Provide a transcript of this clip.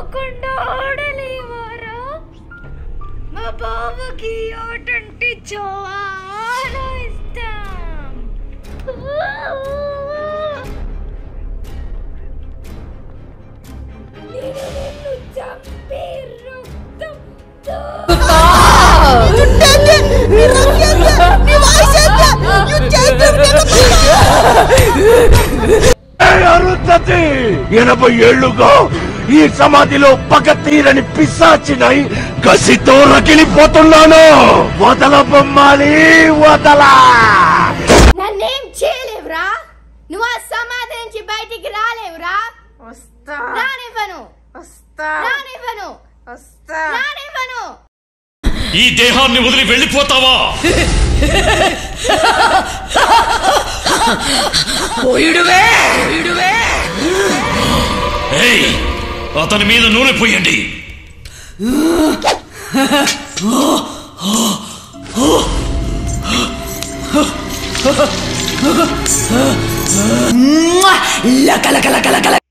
పడుకోకుండా ఆడలేవారా? మా బావకి ఆటంటే చాలా ఇష్టం. నేను నిన్ను చంపి రక్తం అరుంధతి 80 ఏళ్లుగా ఈ సమాధిలో పగ తీరని పిశాచినై కసితో రగిలిపోతున్నాను. వదల బొమ్మాలి, వదలా. నన్నేం చేయలేవురా, నువ్వు ఆ సమాధి నుంచి బయటికి రాలేవురా. వస్తా రానివ్వను, వస్తా రానివ్వను, వస్తా రానివ్వను. ఈ దేహాన్ని వదిలి వెళ్ళిపోతావా? అతని మీద నూనె పోయండి. లక లక లక లక